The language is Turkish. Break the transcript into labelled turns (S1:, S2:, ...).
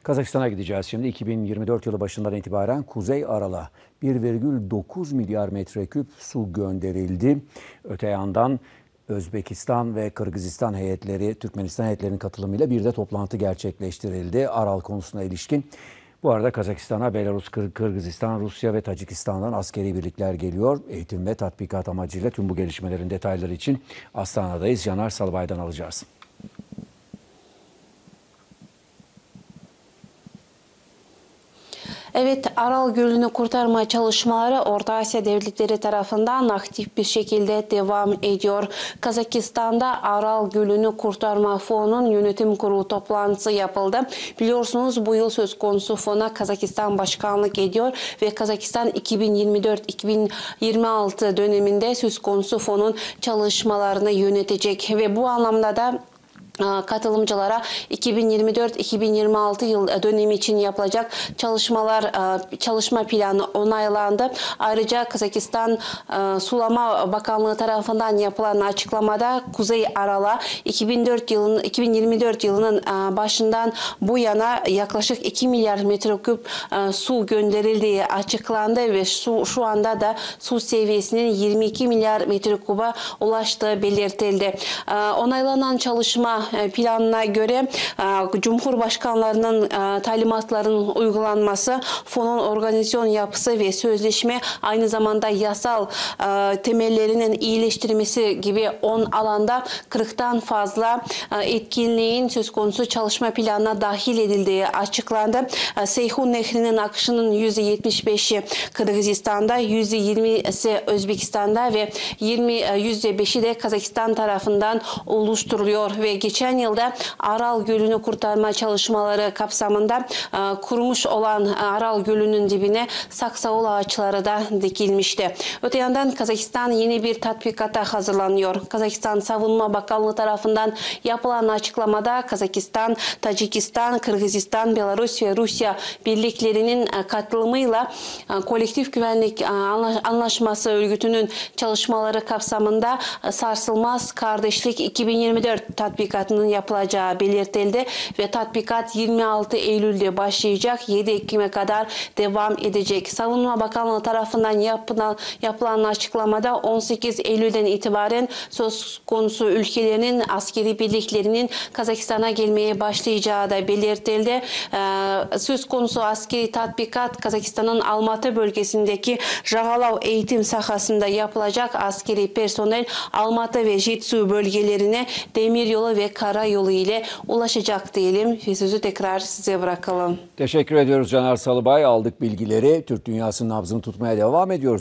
S1: Kazakistan'a gideceğiz şimdi. 2024 yılı başından itibaren Kuzey Aral'a 1,9 milyar metreküp su gönderildi. Öte yandan Özbekistan ve Kırgızistan heyetleri, Türkmenistan heyetlerinin katılımıyla bir de toplantı gerçekleştirildi Aral konusuna ilişkin. Bu arada Kazakistan'a Belarus, Kırgızistan, Rusya ve Tacikistan'dan askeri birlikler geliyor. Eğitim ve tatbikat amacıyla tüm bu gelişmelerin detayları için Astana'dayız. Caner Salıbay'dan alacağız.
S2: Evet, Aral Gölü'nü kurtarma çalışmaları Orta Asya devletleri tarafından aktif bir şekilde devam ediyor. Kazakistan'da Aral Gölü'nü kurtarma fonunun yönetim kurulu toplantısı yapıldı. Biliyorsunuz bu yıl söz konusu fona Kazakistan başkanlık ediyor ve Kazakistan 2024-2026 döneminde söz konusu fonun çalışmalarını yönetecek ve bu anlamda da katılımcılara 2024-2026 yıl dönemi için yapılacak çalışma planı onaylandı. Ayrıca Kazakistan Sulama Bakanlığı tarafından yapılan açıklamada Kuzey Aral'a 2024 yılının başından bu yana yaklaşık 2 milyar metreküp su gönderildiği açıklandı ve şu anda da su seviyesinin 22 milyar metrekübe ulaştığı belirtildi. Onaylanan çalışma planına göre Cumhurbaşkanlarının talimatlarının uygulanması, fonun organizasyon yapısı ve sözleşme aynı zamanda yasal temellerinin iyileştirilmesi gibi 10 alanda 40'tan fazla etkinliğin söz konusu çalışma planına dahil edildiği açıklandı. Seyhun Nehri'nin akışının %75'i Kırgızistan'da, %20'si Özbekistan'da ve %5'i de Kazakistan tarafından oluşturuluyor ve geçen yılda Aral Gölü'nü kurtarma çalışmaları kapsamında kurumuş olan Aral Gölü'nün dibine saksavul ağaçları da dikilmişti. Öte yandan Kazakistan yeni bir tatbikata hazırlanıyor. Kazakistan Savunma Bakanlığı tarafından yapılan açıklamada Kazakistan, Tacikistan, Kırgızistan, Belarus ve Rusya birliklerinin katılımıyla Kolektif Güvenlik Anlaşması örgütünün çalışmaları kapsamında Sarsılmaz Kardeşlik 2024 tatbikatının yapılacağı belirtildi ve tatbikat 26 Eylül'de başlayacak, 7 Ekim'e kadar devam edecek. Savunma Bakanlığı tarafından yapılan açıklamada 18 Eylül'den itibaren söz konusu ülkelerinin askeri birliklerinin Kazakistan'a gelmeye başlayacağı da belirtildi. Söz konusu askeri tatbikat Kazakistan'ın Almatı bölgesindeki Jagalav eğitim sahasında yapılacak. Askeri personel Almatı ve Jitsu bölgelerine demiryolu ve karayolu ile ulaşacak diyelim ve sözü tekrar size bırakalım.
S1: Teşekkür ediyoruz Caner Salıbay. Aldık bilgileri. Türk dünyasının nabzını tutmaya devam ediyoruz.